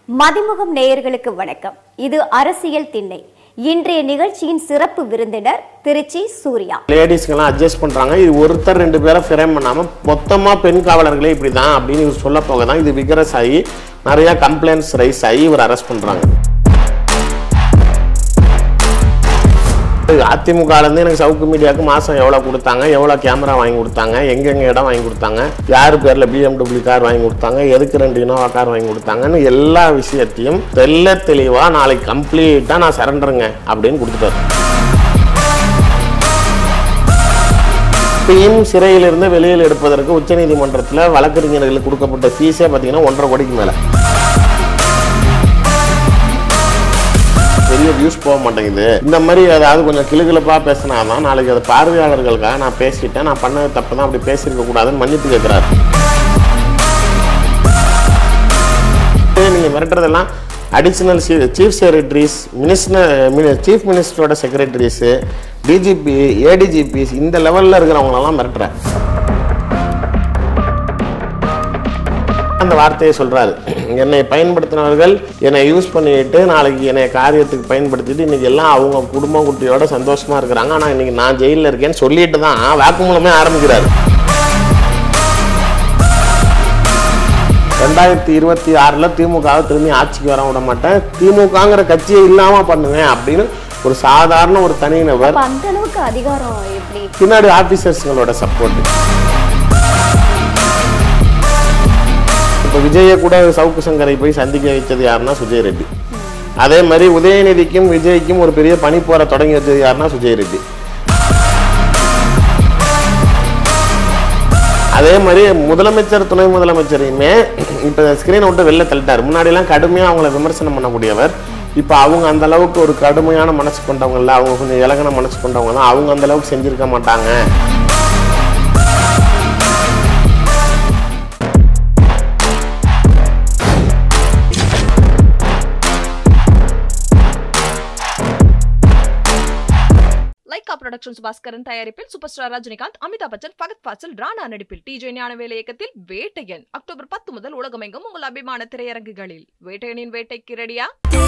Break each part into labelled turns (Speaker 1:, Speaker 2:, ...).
Speaker 1: மதிமுகம் நேயர்களுக்கு வணக்கம். இது அரசியல் திண்ணை. இன்றைய நிகழ்ச்சியின் சிறப்பு விருந்தினர் திருச்சி சூர்யா.
Speaker 2: லேடிஸ்க்கெல்லாம் அட்ஜஸ்ட் பண்றாங்க. இது ஒருத்தர் ரெண்டு பேரை ஃப்ரேம் பண்ணாம மொத்தமா பெண் காவலர்களே இப்படிதான் அப்படின்னு இவர் சொல்ல போக தான் இது விகரஸ் ஆகி நிறைய கம்ப்ளைண்ட்ஸ் ரைஸ் ஆகி இவர் அரெஸ்ட் பண்றாங்க. அதிமுகலேருந்து எனக்கு சவுக்கு மீடியாவுக்கு மாதம் எவ்வளோ கொடுத்தாங்க, எவ்வளோ கேமரா வாங்கி கொடுத்தாங்க, எங்கெங்கே இடம் வாங்கி கொடுத்தாங்க, யார் பேரில் BMW கார் வாங்கி கொடுத்தாங்க, எதுக்கு 2 இனோவா கார் வாங்கி கொடுத்தாங்கன்னு எல்லா விஷயத்தையும் தெளிவாக நாளைக்கு கம்ப்ளீட்டாக நான் சரண்டருங்க அப்படின்னு கொடுத்துட்டாரு. இப்பயும் சிறையிலிருந்து வெளியில் எடுப்பதற்கு உச்சநீதிமன்றத்தில் வழக்கறிஞர்களுக்கு கொடுக்கப்பட்ட ஃபீஸே பார்த்தீங்கன்னா 1.5 கோடிக்கு மேலே. பெரிய வியூஸ் போக மாட்டேங்குது. இந்த மாதிரி ஏதாவது கொஞ்சம் கிளுகிழப்பா பேசினாதான் நாளைக்கு அது பார்வையாளர்களுக்காக நான் பேசிட்டேன், நான் பண்ணது தப்பு தான், அப்படி பேசியிருக்க கூடாதுன்னு மன்னிப்பு கேட்கிறாரு. நீங்க மிரட்டுறதெல்லாம் அடிஷனல் சீஃப் செக்ரட்டரிஸ், சீஃப் மினிஸ்டரோட செக்ரட்டரிஸ், டிஜிபி, ஏடிஜிபிஸ் இந்த லெவலில் இருக்கிறவங்களெல்லாம் மிரட்டுறேன். அந்த வார்த்தையை சொல்றாரு, என்னை பயன்படுத்தினவர்கள் என்னை யூஸ் பண்ணிட்டு நாளைக்கு என்னை காரியத்துக்கு பயன்படுத்திட்டு இன்னைக்கு எல்லாம் அவங்க குடும்ப குட்டியோட சந்தோஷமா இருக்கிறாங்க, ஆனா இன்னைக்கு நான் ஜெயிலில் இருக்கேன்னு சொல்லிட்டு தான் வாக்குமூலமே ஆரம்பிக்கிறாரு. 2026 திமுகவை திரும்பி ஆட்சிக்கு வர விட மாட்டேன், திமுகங்கிற கட்சியை இல்லாம பண்ணுவேன் அப்படின்னு ஒரு சாதாரண ஒரு தனிநபர்.
Speaker 1: அந்த அளவுக்கு அதிகாரம் எப்படி?
Speaker 2: பின்னாடி ஆபீசர்ஸ்களோட சப்போர்ட். இப்போ விஜயை கூட சவுக்கு சங்கரை போய் சந்திக்க வைச்சது யாருன்னா சுஜய் ரெட்டி. அதே மாதிரி உதயநிதிக்கும் விஜய்க்கும் ஒரு பெரிய பணி போற தொடங்கி வச்சது யாருன்னா சுஜய் ரெட்டி. அதே மாதிரி முதலமைச்சர் துணை முதலமைச்சரையுமே இப்ப ஸ்கிரீனை விட்டு வெளில தள்ளிட்டார். முன்னாடிலாம் கடுமையா அவங்கள விமர்சனம் பண்ணக்கூடியவர் இப்ப அவங்க அந்த அளவுக்கு ஒரு கடுமையான மனசு கொண்டவங்க இல்லை, அவங்க கொஞ்சம் இலகன மனசு கொண்டவங்க தான், அவங்க அந்த அளவுக்கு செஞ்சிருக்க மாட்டாங்க.
Speaker 3: புரொடக்ஷன்ஸ் பாஸ்கரன் தயாரிப்பில் சூப்பர் ஸ்டார் ரஜினிகாந்த், அமிதாப் பச்சன், ஃபகத் ஃபாசில், ராணா நடிப்பில் டிஜே ஞானவேலு இயக்கத்தில் வேட்டையன் அக்டோபர் 10 முதல் உலகமெங்கும் உங்கள் அபிமான திரையரங்குகளில். வேட்டையனின் வேட்டைக்கு ரெடியா?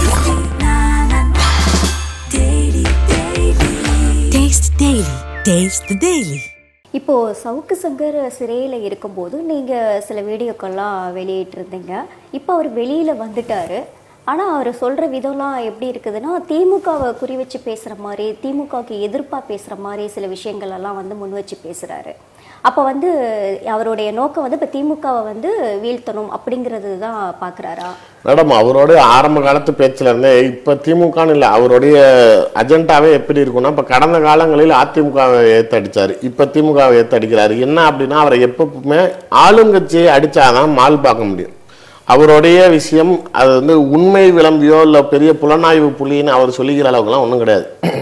Speaker 1: இப்போ சவுக்கு சங்கர் சிறையில் இருக்கும்போது நீங்க சில வீடியோக்கெல்லாம் வெளியிட்டிருந்தீங்க. இப்போ அவர் வெளியில வந்துட்டாரு. ஆனால் அவர் சொல்கிற விதம்லாம் எப்படி இருக்குதுன்னா, திமுகவை குறி வச்சு பேசுகிற மாதிரி, திமுகவுக்கு எதிர்ப்பாக பேசுகிற மாதிரி சில விஷயங்களெல்லாம் முன் வச்சு பேசுகிறாரு. அப்போ அவருடைய நோக்கம் இப்போ திமுகவை வீழ்த்தணும் அப்படிங்கிறது தான் பார்க்குறாரா?
Speaker 2: மேடம், அவரோட ஆரம்ப காலத்து பேச்சில் இருந்தே இப்போ திமுகன்னு இல்லை, அவருடைய அஜெண்டாவே எப்படி இருக்குன்னா, இப்போ கடந்த காலங்களில் அதிமுகவை ஏற்றடிச்சார், இப்போ திமுகவை ஏற்றடிக்கிறாரு. என்ன அப்படின்னா, அவரை எப்பவுமே ஆளுங்கட்சியை அடித்தாதான் மால் பார்க்க முடியும். அவருடைய விஷயம் அது உண்மை விளம்பியோ இல்லை பெரிய புலனாய்வு புள்ளின்னு அவர் சொல்லிக்கிற அளவுக்குலாம் ஒன்றும் கிடையாது.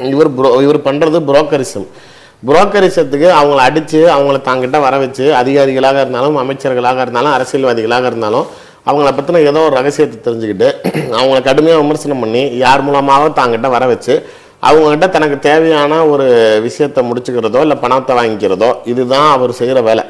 Speaker 2: இவர் பண்ணுறது புரோக்கரிசத்துக்கு அவங்கள அடித்து அவங்கள தாங்கிட்ட வர வச்சு அதிகாரிகளாக இருந்தாலும் அமைச்சர்களாக இருந்தாலும் அரசியல்வாதிகளாக இருந்தாலும் அவங்கள பற்றின ஏதோ ஒரு ரகசியத்தை தெரிஞ்சுக்கிட்டு அவங்கள கடுமையாக விமர்சனம் பண்ணி யார் மூலமாக தாங்கிட்ட வர வச்சு அவங்ககிட்ட தனக்கு தேவையான ஒரு விஷயத்தை முடிச்சுக்கிறதோ இல்லை பணத்தை வாங்கிக்கிறதோ இதுதான் அவர் செய்கிற வேலை.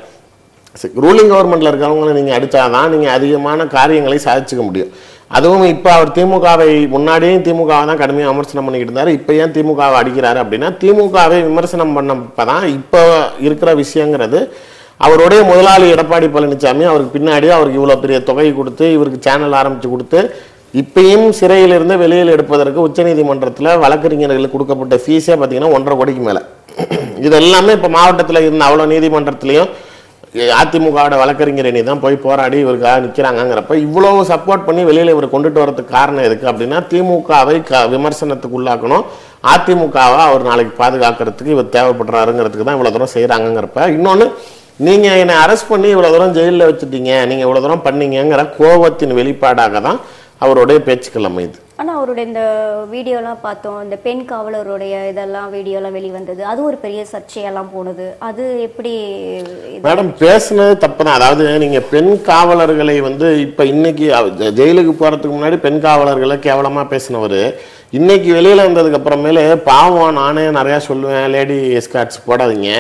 Speaker 2: ரூலிங் கவர்மெண்ட்டில் இருக்கிறவங்களை நீங்கள் அடித்தாதான் நீங்கள் அதிகமான காரியங்களை சாதிச்சுக்க முடியும். அதுவும் இப்போ அவர் திமுகவை முன்னாடியும் திமுகவை தான் கடுமையாக விமர்சனம் பண்ணிக்கிட்டு இருந்தார். இப்போ ஏன் திமுகவை அடிக்கிறாரு அப்படின்னா, திமுகவை விமர்சனம் பண்ணப்போ தான் இப்போ இருக்கிற விஷயங்கிறது அவருடைய முதலாளி எடப்பாடி பழனிசாமி அவருக்கு பின்னாடி அவருக்கு இவ்வளோ பெரிய தொகை கொடுத்து இவருக்கு சேனல் ஆரம்பித்து கொடுத்து இப்பயும் சிறையிலிருந்து வெளியில் எடுப்பதற்கு உச்சநீதிமன்றத்தில் வழக்கறிஞர்களுக்கு கொடுக்கப்பட்ட ஃபீஸே பார்த்தீங்கன்னா 1.5 கோடிக்கு மேலே. இது எல்லாமே இப்போ மாவட்டத்தில் இருந்த அவ்வளோ நீதிமன்றத்திலையும் அதிமுகவோட வழக்கறிஞர் அணி தான் போய் போராடி இவருக்காக நிற்கிறாங்கிறப்ப இவ்வளோ சப்போர்ட் பண்ணி வெளியில் இவர் கொண்டுட்டு வரதுக்கு காரணம் எதுக்கு அப்படின்னா, திமுகவை விமர்சனத்துக்கு உள்ளாக்கணும், அதிமுகவை அவர் நாளைக்கு பாதுகாக்கிறதுக்கு இவர் தேவைப்படுறாருங்கிறதுக்கு தான் இவ்வளோ தூரம் செய்கிறாங்கிறப்ப. இன்னொன்று, நீங்கள் என்னை அரெஸ்ட் பண்ணி இவ்வளோ தூரம் ஜெயிலில் வச்சுட்டீங்க, நீங்கள் இவ்வளோ தூரம் பண்ணீங்கிற கோபத்தின் வெளிப்பாடாக தான் அவருடைய பேச்சுக்கள் அமையுது.
Speaker 1: ஆனால் அவருடைய இந்த வீடியோலாம் பார்த்தோம், இந்த பெண் காவலருடைய இதெல்லாம் வீடியோலாம் வெளிவந்தது, அது ஒரு பெரிய சர்ச்சையெல்லாம் போனது. அது எப்படி
Speaker 2: மேடம்? பேசுனது தப்பு தான். அதாவது நீங்கள் பெண் காவலர்களை இப்போ இன்னைக்கு ஜெயிலுக்கு போகிறதுக்கு முன்னாடி பெண் காவலர்களை கேவலமாக பேசினவர் இன்னைக்கு வெளியில் வந்ததுக்கு அப்புறமேலே பாவம் நானே நிறையா சொல்லுவேன், லேடி எஸ்கார்ட்ஸ் போடாதீங்க,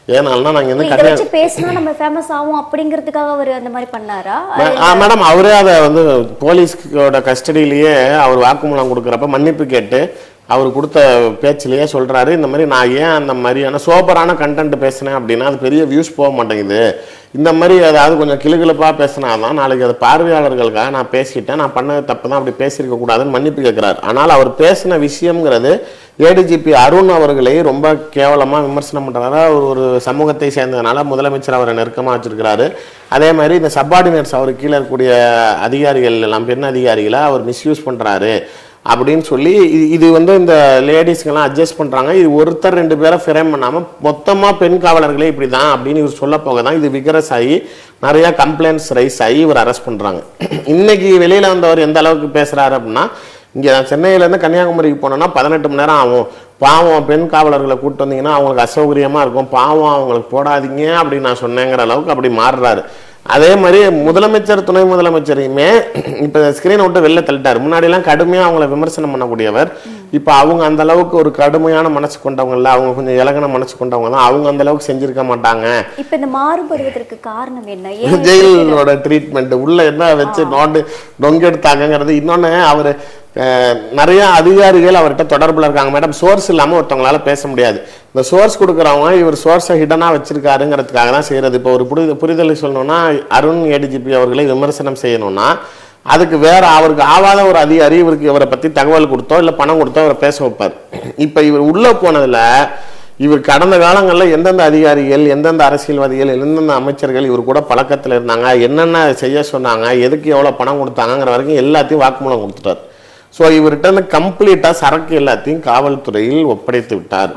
Speaker 2: ஏனால்னா நாங்க இந்த
Speaker 1: இத வச்சு பேசினா நம்ம ஃபேமஸ் ஆவோம் அப்படிங்கிறதுக்காக அவர் அந்த மாதிரி பண்ணாரா?
Speaker 2: மேடம் அவரே அதை வந்து போலீஸோட கஸ்டடியிலேயே அவர் வாக்குமூலம் கொடுக்குறப்ப மன்னிப்பு கேட்டு அவர் கொடுத்த பேச்சிலேயே சொல்றாரு, இந்த மாதிரி நான் ஏன் அந்த மாதிரியான சோபரான கண்டென்ட் பேசினேன் அப்படின்னா அது பெரிய வியூஸ் போக மாட்டேங்குது, இந்த மாதிரி ஏதாவது கொஞ்சம் கிளுகிழப்பாக பேசினாதான் நாளைக்கு அது பார்வையாளர்களுக்காக நான் பேசிட்டேன், நான் பண்ணது தப்பு தான், அப்படி பேசியிருக்க கூடாதுன்னு மன்னிப்பு கேட்கிறார். ஆனால் அவர் பேசின விஷயம்ங்கிறது ஏடிஜிபி அருண் அவர்களை ரொம்ப கேவலமாக விமர்சனம் பண்ணுறாரு. ஒரு சமூகத்தை சேர்ந்ததுனால முதலமைச்சர் அவரை நெருக்கமாக வச்சிருக்கிறாரு. அதே மாதிரி இந்த சப்பார்டினேட்ஸ் அவர் கீழே இருக்கக்கூடிய அதிகாரிகள் எல்லாம் பெண் அதிகாரிகளை அவர் மிஸ்யூஸ் பண்ணுறாரு அப்படின்னு சொல்லி இது வந்து இந்த லேடிஸ்க்கெல்லாம் அட்ஜஸ்ட் பண்ணுறாங்க. இது ஒருத்தர் 2 பேரை ஃப்ரேம் பண்ணாமல் மொத்தமாக பெண் காவலர்களே இப்படி தான் அப்படின்னு இவர் சொல்ல போக தான் இது விகரஸ் ஆகி நிறையா கம்ப்ளைண்ட்ஸ் ரைஸ் ஆகி இவர் அரெஸ்ட் பண்ணுறாங்க. இன்னைக்கு வெளியில் வந்தவர் எந்த அளவுக்கு பேசுகிறாரு அப்படின்னா, இங்கே சென்னையிலேருந்து கன்னியாகுமரிக்கு போனோன்னா 18 மணி நேரம் ஆகும், பாவம் பெண் காவலர்களை கூப்பிட்டு வந்தீங்கன்னா அவங்களுக்கு அசௌகரியமாக இருக்கும், பாவம் அவங்களுக்கு போடாதீங்க அப்படின்னு நான் சொன்னேங்கிற அளவுக்கு அப்படி மாறுறாரு. அதே மாதிரி முதலமைச்சர் துணை முதலமைச்சரையுமே இப்போ ஸ்கிரீனை விட்டு வெளில தள்ளிட்டார். முன்னாடிலாம் கடுமையாக அவங்கள விமர்சனம் பண்ணக்கூடியவர் இப்போ அவங்க அந்த அளவுக்கு ஒரு கடுமையான மனசு கொண்டவங்க இல்லை, அவங்க கொஞ்சம் இலகன மனசு கொண்டவங்க தான், அவங்க அந்த அளவுக்கு செஞ்சிருக்க மாட்டாங்க.
Speaker 1: இப்போ இந்த மாறுபடுவதற்கு காரணம் என்ன?
Speaker 2: ஜெயிலோட ட்ரீட்மெண்ட் உள்ள என்ன வச்சு நொங்கெடுத்தாங்கிறது. இன்னொன்று அவர் நிறைய அதிகாரிகள் அவர்கிட்ட தொடர்பில் இருக்காங்க மேடம். சோர்ஸ் இல்லாமல் ஒருத்தவங்களால பேச முடியாது. இந்த சோர்ஸ் கொடுக்குறவங்க இவர் சோர்ஸை ஹிடனாக வச்சிருக்காருங்கிறதுக்காக தான் செய்யறது. இப்போ ஒரு புரிதலை சொல்லணும்னா அருண் ஏடிஜிபி அவர்களை விமர்சனம் செய்யணும்னா அதுக்கு வேற அவருக்கு ஆவாத ஒரு அதிகாரி இவரை பற்றி தகவல் கொடுத்தோ இல்லை பணம் கொடுத்தோ அவரை பேச வைப்பார். இப்போ இவர் உள்ளே போனதில் இவர் கடந்த காலங்களில் எந்தெந்த அதிகாரிகள் எந்தெந்த அரசியல்வாதிகள் எந்தெந்த அமைச்சர்கள் இவர் கூட பழக்கத்தில் இருந்தாங்க, என்னென்ன செய்ய சொன்னாங்க, எதுக்கு எவ்வளோ பணம் கொடுத்தாங்கிற வரைக்கும் எல்லாத்தையும் வாக்குமூலம் கொடுத்துட்டார். ஸோ இவர்கிட்ட கம்ப்ளீட்டாக சரக்கு எல்லாத்தையும் காவல்துறையில் ஒப்படைத்து விட்டார்.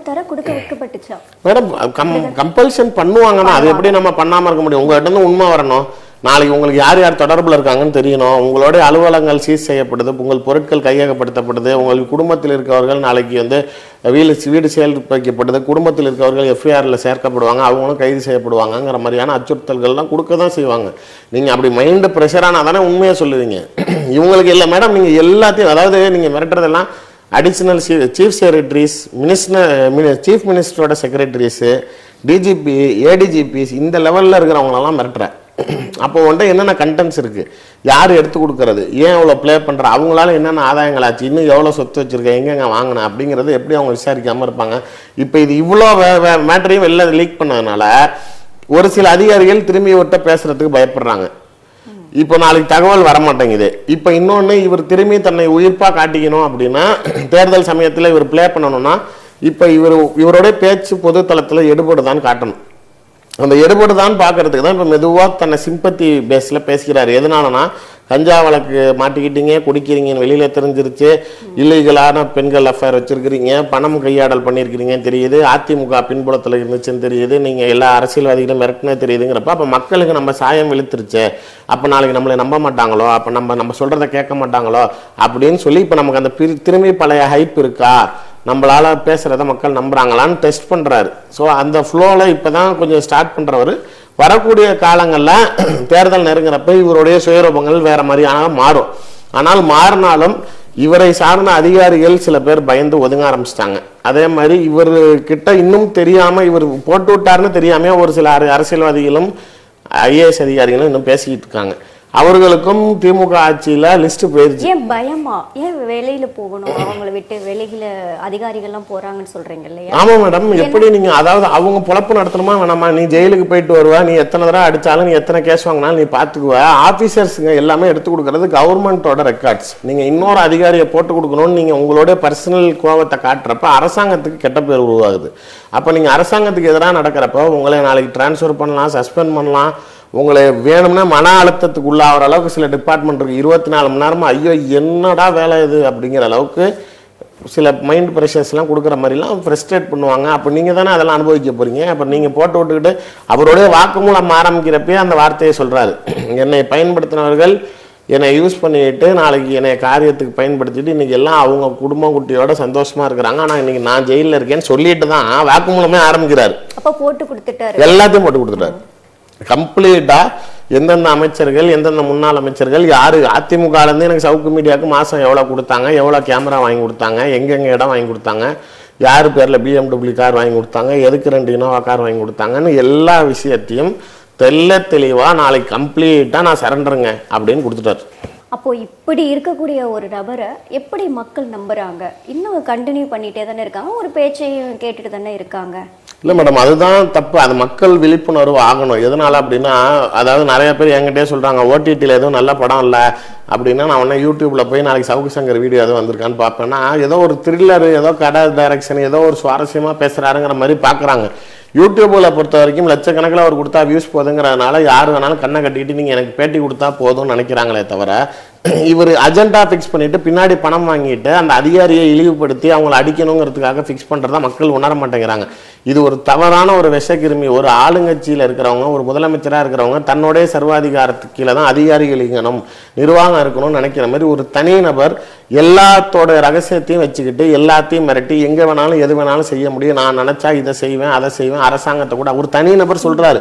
Speaker 2: மேடம் கம்பல்ஷன் பண்ணுவாங்கன்னா அது எப்படி நம்ம பண்ணாமல் இருக்க முடியும்? உங்கள்கிட்ட உண்மை வரணும். நாளைக்கு உங்களுக்கு யார் யார் தொடர்பில் இருக்காங்கன்னு தெரியணும். உங்களுடைய அலுவலகங்கள் சீஸ் செய்யப்படுது, உங்கள் பொருட்கள் கையகப்படுத்தப்படுது, உங்கள் குடும்பத்தில் இருக்கவர்கள் நாளைக்கு வந்து வீடு செயல்படுத்தப்படுது, குடும்பத்தில் இருக்கவர்கள் எஃப்ஐஆரில் சேர்க்கப்படுவாங்க, அவங்களும் கைது செய்யப்படுவாங்கங்கிற மாதிரியான அச்சுறுத்தல்கள்லாம் கொடுக்க தான் செய்வாங்க. நீங்கள் அப்படி மைண்டு ப்ரெஷரானா தானே உண்மையாக சொல்லுவீங்க. இவங்களுக்கு இல்லை மேடம், நீங்கள் எல்லாத்தையும் அதாவது நீங்கள் மிரட்டுறதெல்லாம் அடிஷ்னல் சீஃப் செக்ரட்டரிஸ், சீஃப் மினிஸ்டரோட செக்ரட்டரிஸு, டிஜிபி, ஏடிஜிபிஸ் இந்த லெவலில் இருக்கிறவங்களெல்லாம் மிரட்டுறேன். அப்போ வந்துட்டு என்னென்ன கண்டென்ட்ஸ் இருக்குது, யார் எடுத்து கொடுக்கறது, ஏன் எவ்வளோ ப்ளே பண்ணுற, அவங்களால என்னென்ன ஆதாயங்களாச்சு, இன்னும் எவ்வளோ சொத்து வச்சுருக்கேன், எங்கெங்க வாங்கினேன் அப்படிங்கிறது எப்படி அவங்க விசாரிக்காமல் இருப்பாங்க? இப்போ இது இவ்வளோ மேட்டரையும் வெளில லீக் பண்ணதுனால ஒரு சில அதிகாரிகள் திரும்பி இவர்கிட்ட பேசுறதுக்கு பயப்படுறாங்க. இப்போ நாளைக்கு தகவல் வரமாட்டேங்குது. இப்போ இன்னொன்று இவர் திரும்பி தன்னை உயிர்ப்பாக காட்டிக்கணும் அப்படின்னா தேர்தல் சமயத்தில் இவர் ப்ளே பண்ணணும்னா இப்போ இவருடைய பேச்சு பொது தளத்தில் எடுபடுதான்னு காட்டணும். அந்த எடுபடு தான் பார்க்கறதுக்கு தான் இப்போ மெதுவாக தன்னை சிம்பத்தி பேஸில் பேசிக்கிறாரு. எதனாலனா கஞ்சா வழக்கு மாட்டிக்கிட்டீங்க, குடிக்கிறீங்கன்னு வெளியில் தெரிஞ்சிருச்சு, இல்லீகலான பெண்கள் அஃபேர் வச்சுருக்கிறீங்க, பணம் கையாடல் பண்ணியிருக்கிறீங்கன்னு தெரியுது, அதிமுக பின்புலத்தில் இருந்துச்சுன்னு தெரியுது, நீங்கள் எல்லா அரசியல்வாதிகளும் மிரட்டினே தெரியுதுங்கிறப்ப அப்போ மக்களுக்கு நம்ம சாயம் விழுத்துருச்சு, அப்போ நாளைக்கு நம்மளை நம்ப மாட்டாங்களோ, அப்போ நம்ம சொல்கிறத கேட்க மாட்டாங்களோ அப்படின்னு சொல்லி இப்போ நமக்கு அந்த திரும்பி பழைய ஹைப் இருக்கா, நம்மளால பேசுறத மக்கள் நம்புறாங்களான்னு டெஸ்ட் பண்றாரு. ஸோ அந்த ஃப்ளோவில் இப்போதான் கொஞ்சம் ஸ்டார்ட் பண்றவர். வரக்கூடிய காலங்களில் தேர்தல் நெருங்குறப்ப இவருடைய சுயரூபங்கள் வேற மாதிரியான மாறும். ஆனால் மாறினாலும் இவரை சார்ந்த அதிகாரிகள் சில பேர் பயந்து ஒதுங்க ஆரம்பிச்சிட்டாங்க. அதே மாதிரி இவர்கிட்ட இன்னும் தெரியாம இவர் போட்டு விட்டாருன்னு தெரியாம ஒரு சில அரசியல்வாதிகளும் ஐஏஎஸ் அதிகாரிகளும் இன்னும் பேசிக்கிட்டு இருக்காங்க. அவர்களுக்கும் திமுக ஆட்சியில லிஸ்ட் போயிருச்சு.
Speaker 1: ஏன் பயமா? ஏன் வெளியில போகணும்? அவங்களை விட்டு வெளியில அதிகாரிகள்லாம் போறாங்கன்னு சொல்றீங்க இல்லையா?
Speaker 2: ஆமா மேடம். எப்படி நீங்க அதாவது அவங்க பொழப்பு நடத்தணுமா வேணாமா? நீ ஜெயிலுக்கு போயிட்டு வருவா, நீ எத்தனை தடவை அடிச்சாலும், நீ எத்தனை கேஸ் வாங்கினாலும் நீ பாத்துக்குவ. ஆபீசர்ஸுங்க எல்லாமே எடுத்து கொடுக்கறது கவர்மெண்டோட ரெக்கார்ட்ஸ். நீங்க இன்னொரு அதிகாரியை போட்டு கொடுக்கணும்னு நீங்க உங்களோட பர்சனல் கோவத்தை காட்டுறப்ப அரசாங்கத்துக்கு கெட்ட பேர் உருவாகுது. அப்ப நீங்க அரசாங்கத்துக்கு எதிராக நடக்கிறப்ப உங்களை நாளைக்கு டிரான்ஸ்ஃபர் பண்ணலாம், சஸ்பெண்ட் பண்ணலாம். உங்களை வேணும்னா மன அழுத்தத்துக்கு உள்ளாகிற அளவுக்கு சில டிபார்ட்மெண்ட் இருக்கு. 24 மணி நேரமா ஐயோ என்னடா வேலை இது அப்படிங்கிற அளவுக்கு சில மைண்ட் ப்ரெஷர்ஸ்லாம் கொடுக்குற மாதிரிலாம் ஃப்ரஸ்ட்ரேட் பண்ணுவாங்க. அப்போ நீங்கள் தானே அதெல்லாம் அனுபவிக்க போகிறீங்க. அப்போ நீங்கள் போட்டு விட்டுக்கிட்டு அவருடைய வாக்குமூலம் ஆரம்பிக்கிறப்பே அந்த வார்த்தையை சொல்கிறாரு, என்னை பயன்படுத்தினவர்கள் என்னை யூஸ் பண்ணிட்டு நாளைக்கு என்னை காரியத்துக்கு பயன்படுத்திட்டு இன்றைக்கி எல்லாம் அவங்க குடும்பம் குட்டியோட சந்தோஷமாக இருக்கிறாங்க, ஆனால் இன்றைக்கி நான் ஜெயிலில் இருக்கேன்னு சொல்லிட்டு தான் வாக்குமூலமே ஆரம்பிக்கிறாரு.
Speaker 1: அப்போ போட்டு கொடுத்துட்டாரு,
Speaker 2: எல்லாத்தையும் போட்டு கொடுத்துட்டாரு கம்ப்ளீட்டா. எந்தெந்த அமைச்சர்கள், எந்தெந்த முன்னாள் அமைச்சர்கள், யாரு அதிமுகலேருந்து எனக்கு சவுக்கு மீடியாவுக்கு மாதம் எவ்வளோ கொடுத்தாங்க, எவ்வளோ கேமரா வாங்கி கொடுத்தாங்க, எங்கெங்கே இடம் வாங்கி கொடுத்தாங்க, யார் பேரில் BMW கார் வாங்கி கொடுத்தாங்க, எதுக்கு 2 இனோவா கார் வாங்கி கொடுத்தாங்கன்னு எல்லா விஷயத்தையும் தெளிவாக நாளைக்கு கம்ப்ளீட்டாக நான் சரண்டருங்க அப்படின்னு கொடுத்துட்டாரு.
Speaker 1: அப்போ இப்படி இருக்கக்கூடிய ஒரு நபரை எப்படி மக்கள் நம்புறாங்க? இன்னும் கண்டினியூ பண்ணிட்டே தானே இருக்காங்க, ஒரு பேச்சையும் கேட்டுட்டு தானே இருக்காங்க.
Speaker 2: இல்லை மேடம், அதுதான் தப்பு. அது மக்கள் விழிப்புணர்வு ஆகணும். எதனால அப்படின்னா, அதாவது நிறைய பேர் என்கிட்டே சொல்கிறாங்க ஓடிடியில் எதுவும் நல்ல படம் இல்லை அப்படின்னா, நான் உடனே யூடியூப்பில் போய் நாளைக்கு சவுக்கு சங்கர் வீடியோ எதுவும் வந்திருக்கான்னு பார்ப்பேன்னா, ஏதோ ஒரு த்ரில்லர், ஏதோ கடை டைரக்ஷன், ஏதோ ஒரு சுவாரஸ்யமாக பேசுகிறாருங்கிற மாதிரி பார்க்குறாங்க. யூடியூப்பில் பொறுத்த வரைக்கும் லட்சக்கணக்கில் அவர் கொடுத்தா வியூஸ் போதுங்கிறதுனால யார் வேணாலும் கண்ணை கட்டிட்டு நீங்கள் எனக்கு பேட்டி கொடுத்தா போதும்னு நினைக்கிறாங்களே தவிர, இவர் அஜெண்டா ஃபிக்ஸ் பண்ணிட்டு பின்னாடி பணம் வாங்கிட்டு அந்த அதிகாரியை இழிவுபடுத்தி அவங்களை அடிக்கணுங்கிறதுக்காக ஃபிக்ஸ் பண்ணுறதா மக்கள் உணர மாட்டேங்கிறாங்க. இது ஒரு தவறான ஒரு விஷக்கிருமி. ஒரு ஆளுங்கட்சியில் இருக்கிறவங்க, ஒரு முதலமைச்சராக இருக்கிறவங்க தன்னுடைய சர்வாதிகாரத்துக்கு கீழே தான் அதிகாரிகள் இருக்கணும், நிர்வாகம் இருக்கணும்னு நினைக்கிற மாதிரி ஒரு தனிநபர் எல்லாத்தோட ரகசியத்தையும் வச்சுக்கிட்டு எல்லாத்தையும் மிரட்டி எங்கே வேணாலும் எது வேணாலும் செய்ய முடியும், நான் நினச்சா இதை செய்வேன் அதை செய்வேன், அரசாங்கத்தை கூட ஒரு தனிநபர் சொல்கிறாரு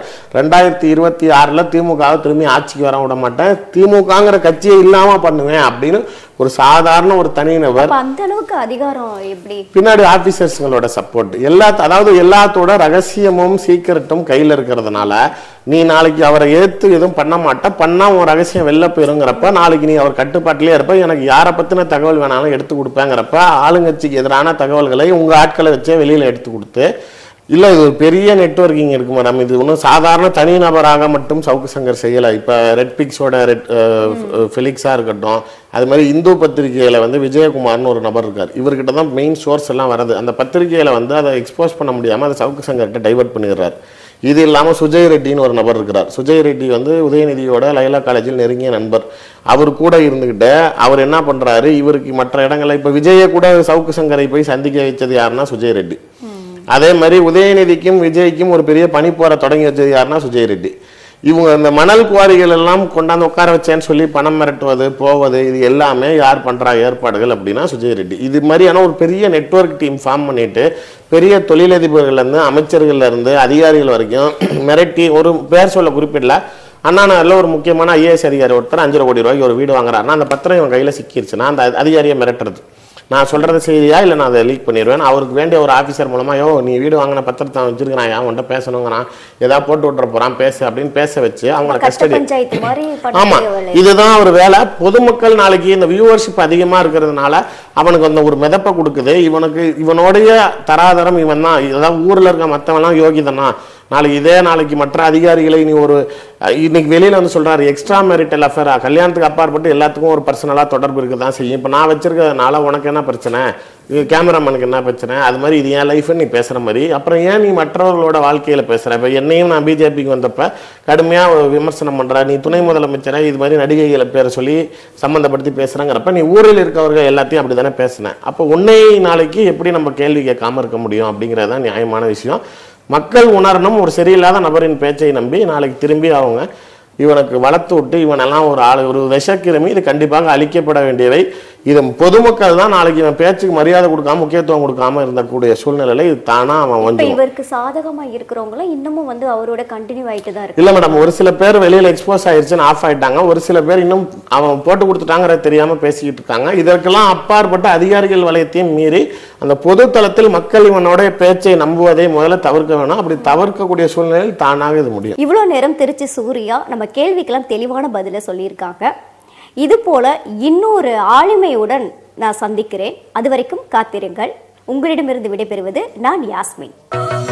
Speaker 2: 2026 திமுகவை திரும்பி ஆட்சிக்கு வர விட மாட்டேன், திமுகங்கிற கட்சியை இல்லாமல் பண்ணுவேன் அப்படின்னு ஒரு சாதாரண ஒரு தனிநபர்.
Speaker 1: அந்த அளவுக்கு அதிகாரம் எப்படி? பின்னாடி
Speaker 2: ஆபீசர்ஸ்களோட சப்போர்ட், அதாவது எல்லாத்தோட ரகசியமும் சீக்கிரட்டும் கையில் இருக்கிறதுனால நீ நாளைக்கு அவரை ஏற்று எதுவும் பண்ண மாட்ட, பண்ணா உன் ரகசியம் வெளில போயிருங்கிறப்ப நாளைக்கு நீ அவர் கட்டுப்பாட்டிலே இருப்ப, எனக்கு யாரை பத்தின தகவல் வேணாலும் எடுத்து கொடுப்பேங்கிறப்ப ஆளுங்கட்சிக்கு எதிரான தகவல்களை உங்க ஆட்களை வச்சே வெளியில எடுத்து கொடுத்து, இல்லை இது ஒரு பெரிய நெட்வொர்க்கிங் இருக்கு மேடம். இது ஒன்றும் சாதாரண தனிநபராக மட்டும் சவுக்கு சங்கர் செய்யலை. இப்போ ரெட் பிக்ஸோட ஃபெலிக்ஸாக இருக்கட்டும், அது மாதிரி இந்து பத்திரிகையில் விஜயகுமார்னு ஒரு நபர் இருக்கார். இவர்கிட்ட தான் மெயின் சோர்ஸ் எல்லாம் வருது. அந்த பத்திரிகையில் அதை எக்ஸ்போஸ் பண்ண முடியாமல் அதை சவுக்கு சங்கர்கிட்ட டைவர்ட் பண்ணிடுறாரு. இது இல்லாமல் சுஜய் ரெட்டின்னு ஒரு நபர் இருக்கிறார். சுஜய் ரெட்டி உதயநிதியோட லைலா காலேஜில் நெருங்கிய நண்பர். அவர் கூட இருந்துக்கிட்டு அவர் என்ன பண்ணுறாரு, இவருக்கு மற்ற இடங்களில் இப்போ விஜயை கூட சவுக்கு சங்கரை போய் சந்திக்க வைச்சது யாருன்னா சுஜய் ரெட்டி. அதே மாதிரி உதயநிதிக்கும் விஜய்க்கும் ஒரு பெரிய பனி போற தொடங்கி வச்சது யாருன்னா சுஜய் ரெட்டி. இவங்க இந்த மணல் குவாரிகள் எல்லாம் கொண்டாந்து உட்கார வச்சேன்னு சொல்லி பணம் மிரட்டுவது போவது இது எல்லாமே யார் பண்றா ஏற்பாடுகள் அப்படின்னா சுஜய் ரெட்டி. இது மாதிரியான ஒரு பெரிய நெட்வொர்க் டீம் ஃபார்ம் பண்ணிட்டு பெரிய தொழிலதிபர்கள் இருந்து அமைச்சர்கள்ல இருந்து அதிகாரிகள் வரைக்கும் மிரட்டி, ஒரு பேர் சொல்ல குறிப்பிடல, அண்ணா நகரில் ஒரு முக்கியமான ஐஏஎஸ் அதிகாரி ஒருத்தர் 5 கோடி ரூபாய்க்கு ஒரு வீடு வாங்குறாருன்னா அந்த பத்திரம் இவன் கையில சிக்கிருச்சுன்னா அந்த அதிகாரியை மிரட்டுறது. நான் சொல்றது செய்தியா இல்லை நான் அதை லீக் பண்ணிடுவேன், அவருக்கு வேண்டிய ஒரு ஆஃபீஸர் மூலமா நீ வீடு வாங்கின பத்திரத்தை வச்சிருக்கிறான், ஏன் உன்ட்ட பேசணுங்கிறான், ஏதாவது போட்டு விட்டுற போறான் பேசு அப்படின்னு பேச வச்சு அவங்களை கஸ்டடி. ஆமா, இதுதான் ஒரு வேலை. பொதுமக்கள் நாளைக்கு இந்த வியூவர்ஷிப் அதிகமா இருக்கிறதுனால அவனுக்கு அந்த ஒரு மிதப்பை கொடுக்குது. இவனுடைய தராதரம் இவன் தான், இதெல்லாம் ஊர்ல இருக்க மற்றவெல்லாம் யோகிதனா, நாளைக்கு மற்ற அதிகாரிகளை இன்னைக்கு வெளியில சொல்றாரு எக்ஸ்ட்ரா மேரிட்டல் அஃபேரா, கல்யாணத்துக்கு அப்பாற்பட்டு எல்லாத்துக்கும் ஒரு பர்சனலா தொடர்பு இருக்குதான் செய்யும். இப்ப நான் வச்சிருக்கிறதுனால உனக்கு என்ன பிரச்சனை, கேமராமேனுக்கு என்ன பிரச்சனை, அது மாதிரி இது என் லைஃப்னு நீ பேசுற மாதிரி அப்புறம் ஏன் நீ மற்றவர்களோட வாழ்க்கையில பேசுற? இப்ப என்னையும் நான் பிஜேபிக்கு வந்தப்ப கடுமையா விமர்சனம் பண்ற, நீ துணை முதலமைச்சரை இது மாதிரி நடிகைகளை பேரை சொல்லி சம்பந்தப்படுத்தி பேசுறங்கிறப்ப நீ ஊரில் இருக்கவர்கள் எல்லாத்தையும் அப்படித்தானே பேசினேன். அப்போ உன்னை நாளைக்கு எப்படி நம்ம கேள்வி கேட்காம இருக்க முடியும் அப்படிங்கிறதான் நியாயமான விஷயம். மக்கள் உணரணும், ஒரு சரியில்லாத நபரின் பேச்சை நம்பி நாளைக்கு திரும்பி அவங்க இவனுக்கு வளர்த்து விட்டு இவனெல்லாம் ஒரு விஷக்கிருமி, இது கண்டிப்பாக அழிக்கப்பட வேண்டியவை. இது பொதுமக்கள் தான் நாளைக்கு இவன் பேச்சுக்கு மரியாதை கொடுக்காம முக்கியத்துவம் கொடுக்காம இருந்தக்கூடிய சூழ்நிலையில இது தானா அவன்
Speaker 1: இவருக்கு சாதகமா இருக்கிறவங்க இன்னமும் அவரோட கண்டினியூ ஆயிட்டு தான் இருக்கு.
Speaker 2: இல்ல மேடம், ஒரு சில பேர் வெளியில எக்ஸ்போஸ் ஆயிடுச்சுன்னு ஆஃப் ஆயிட்டாங்க, ஒரு சில பேர் இன்னும் அவன் போட்டு கொடுத்துட்டாங்கிறத தெரியாம பேசிக்கிட்டு இருக்காங்க. இதற்கெல்லாம் அப்பாற்பட்ட அதிகாரிகள் வலயத்தையும் மீறி அந்த பொது தளத்தில் மக்கள் இவனோட பேச்சை நம்புவதை முதல்ல தவிர்க்க வேணும். அப்படி தவிர்க்கக்கூடிய சூழ்நிலையில் தானாக இது முடியும்.
Speaker 1: இவ்வளவு நேரம் திருச்சி சூர்யா நம்ம கேள்விக்கெல்லாம் தெளிவான பதில சொல்லியிருக்காங்க. இது போல இன்னொரு ஆளுமையுடன் நான் சந்திக்கிறேன். அது வரைக்கும் காத்திருங்கள். உங்களிடமிருந்து விடைபெறுவது நான் யாஸ்மின்.